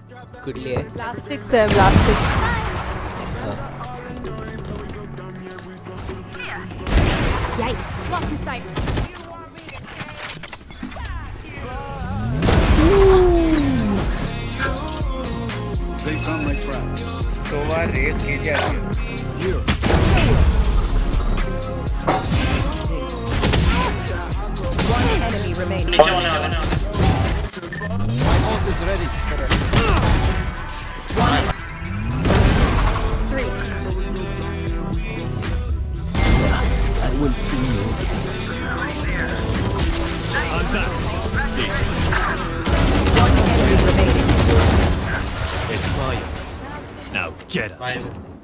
कुठली आहे? Plastics है, plastics. Yikes. Lock in sight. They found my trap. So what race कीजिए Here. One enemy remaining. नीचे होने वाला ना My ult is ready. Three. I will see you. One enemy remaining. It's fire. Now get up. भाई